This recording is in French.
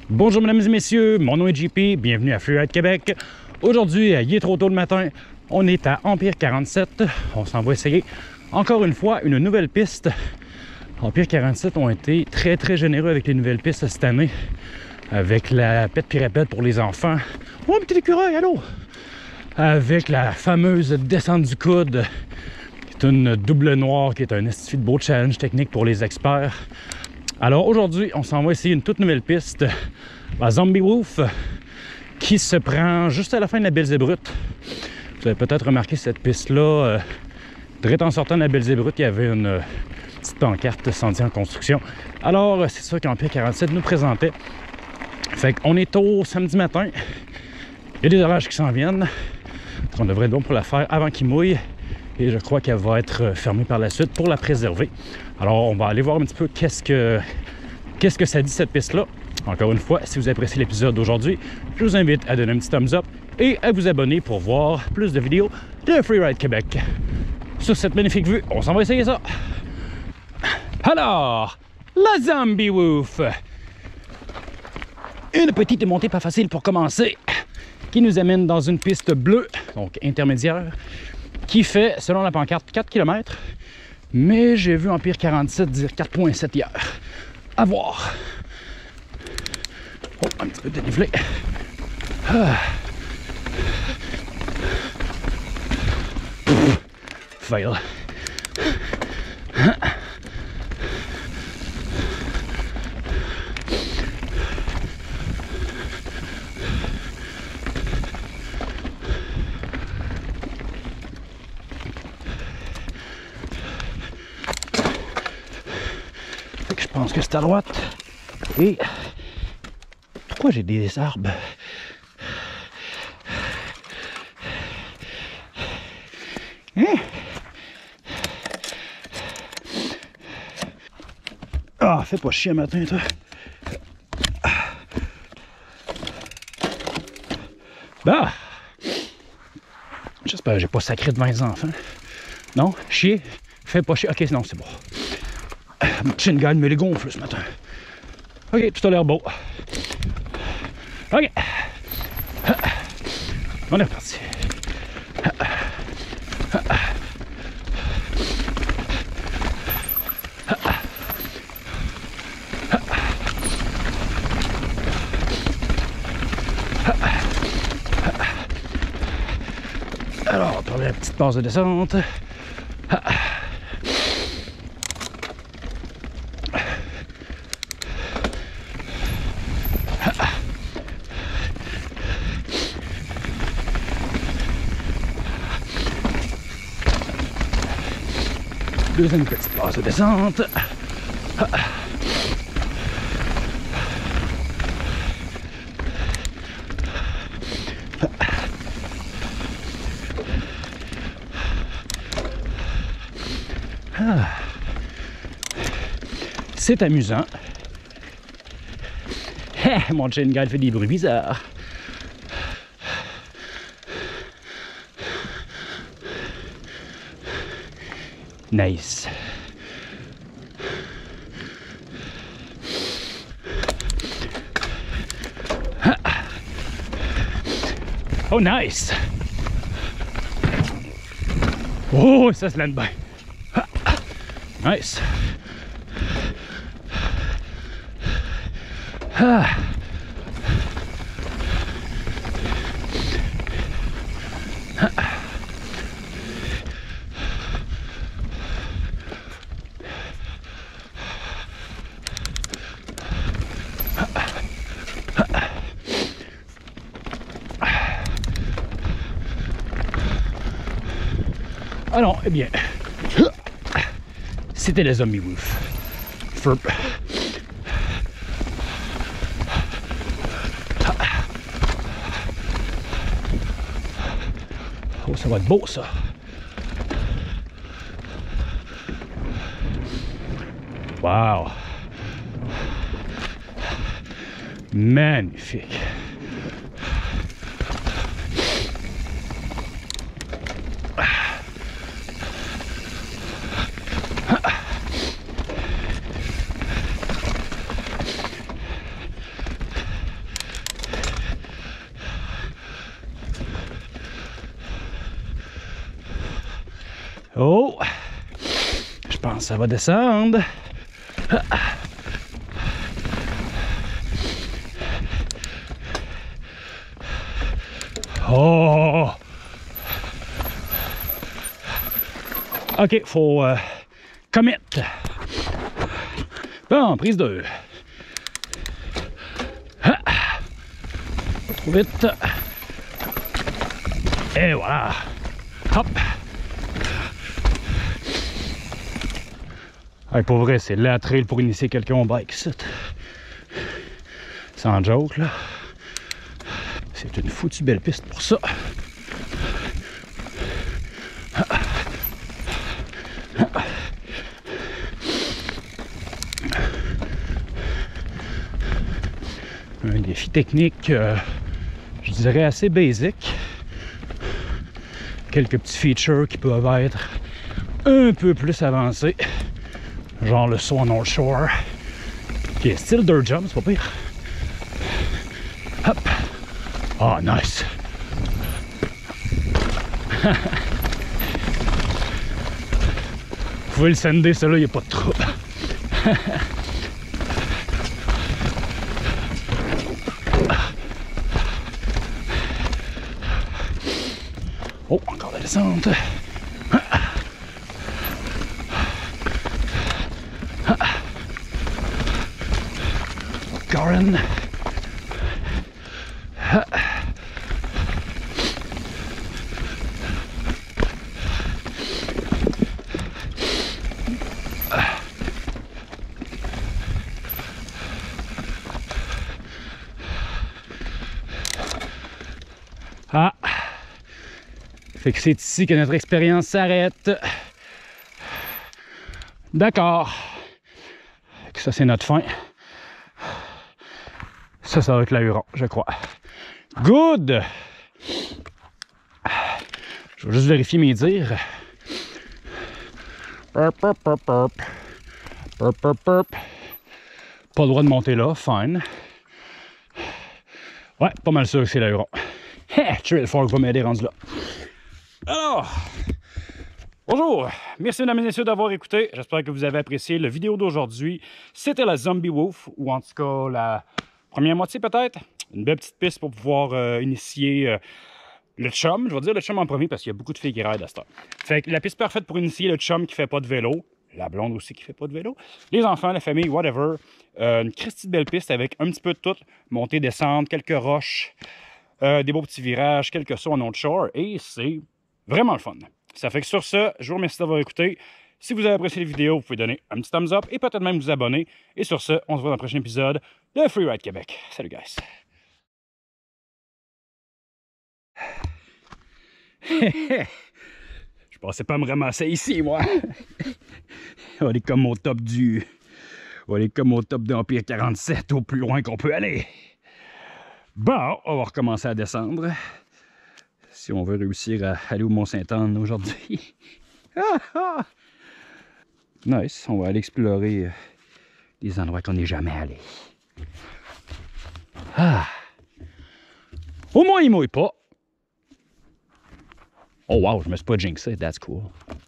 Bonjour mesdames et messieurs, mon nom est JP, bienvenue à Freeride Québec. Aujourd'hui, il est trop tôt le matin, on est à Empire 47, on s'en va essayer encore une fois une nouvelle piste. Empire 47 ont été très généreux avec les nouvelles pistes cette année, avec la pète pirapète pour les enfants. Oh, un petit écureuil, allô! Avec la fameuse descente du coude, qui est une double noire, qui est un esti de beau challenge technique pour les experts. Alors aujourd'hui, on s'en va essayer une toute nouvelle piste, la Zombie Wolf, qui se prend juste à la fin de la Belzébrute. Vous avez peut-être remarqué cette piste-là, direct en sortant de la Belzébrute, il y avait une petite pancarte sentier en construction. Alors, c'est ça qu'Empire 47 nous présentait. Fait qu'on est au samedi matin, il y a des orages qui s'en viennent. On devrait être bon pour la faire avant qu'il mouille. Et je crois qu'elle va être fermée par la suite pour la préserver. Alors, on va aller voir un petit peu qu'est-ce que ça dit cette piste-là. Encore une fois, si vous appréciez l'épisode d'aujourd'hui, je vous invite à donner un petit thumbs up et à vous abonner pour voir plus de vidéos de Freeride Québec. Sur cette magnifique vue, on s'en va essayer ça. Alors, la Zombie Wolf. Une petite montée pas facile pour commencer, qui nous amène dans une piste bleue, donc intermédiaire, qui fait, selon la pancarte, 4 km. Mais j'ai vu Empire 47 dire 4,7 hier. À voir. Oh, un petit peu dénivelé. Fail. Je pense que c'est à droite. Et pourquoi j'ai des arbres? Hein? Ah, fais pas chier matin, toi. Bah! J'espère que j'ai pas sacré devant les enfants. Non? Chier? Fais pas chier. Ok, non, c'est bon. Mon chin guard me les gonfle ce matin. Ok, tout a l'air beau. Ok. On est reparti. Alors, on va la petite passe de descente. Deuxième petite passe de descente. C'est amusant. Mon chain guide fait des bruits bizarres. Nice. Oh, nice. Oh, ça se lance bien. Nice. Alors, eh bien, c'était la Zombie Wolf. Ferp. Oh, ça va être beau, ça. Wow. Magnifique. Oh! Je pense que ça va descendre. Oh! OK, faut commit. Bon, prise 2. Pas trop vite. Et voilà. Hop. Hey, pour vrai, c'est la trail pour initier quelqu'un au bike. Sans joke, là. C'est une foutue belle piste pour ça. Un défi technique, je dirais assez basic. Quelques petits features qui peuvent être un peu plus avancés. Genre le saut en North Shore, qui est style dirt jump, c'est pas pire. Hop! Oh, nice! Vous pouvez le sender, celui-là, il n'y a pas de trouble. Oh, encore la descente. Karen. Ah! Fait que c'est ici que notre expérience s'arrête. D'accord. Ça, c'est notre fin. Ça va être l'Huron, je crois. Good! Je vais juste vérifier mes dires. Pas le droit de monter là, fine. Ouais, pas mal sûr que c'est l'Huron. Trail Fork va m'aider rendu là. Alors, bonjour, merci mesdames et messieurs d'avoir écouté. J'espère que vous avez apprécié la vidéo d'aujourd'hui. C'était la Zombie Wolf, ou en tout cas la première moitié peut-être. Une belle petite piste pour pouvoir initier le chum. Je vais dire le chum en premier parce qu'il y a beaucoup de filles qui raident à cette heure. Fait que la piste parfaite pour initier le chum qui fait pas de vélo. La blonde aussi qui fait pas de vélo. Les enfants, la famille, whatever. Une christie de belle piste avec un petit peu de tout. Montée, descente, quelques roches, des beaux petits virages, quelques sauts en North Shore. Et c'est vraiment le fun. Ça fait que sur ce, je vous remercie d'avoir écouté. Si vous avez apprécié la vidéo, vous pouvez donner un petit thumbs up et peut-être même vous abonner. Et sur ce, on se voit dans le prochain épisode de Freeride Québec. Salut guys! Je pensais pas me ramasser ici, moi! On est comme au top du... On est comme au top d'Empire 47, au plus loin qu'on peut aller. Bon, on va recommencer à descendre. Si on veut réussir à aller au Mont-Sainte-Anne aujourd'hui. Nice, on va aller explorer des endroits qu'on n'est jamais allé. Au moins, il mouille pas. Oh wow, je me suis pas jinxé, that's cool.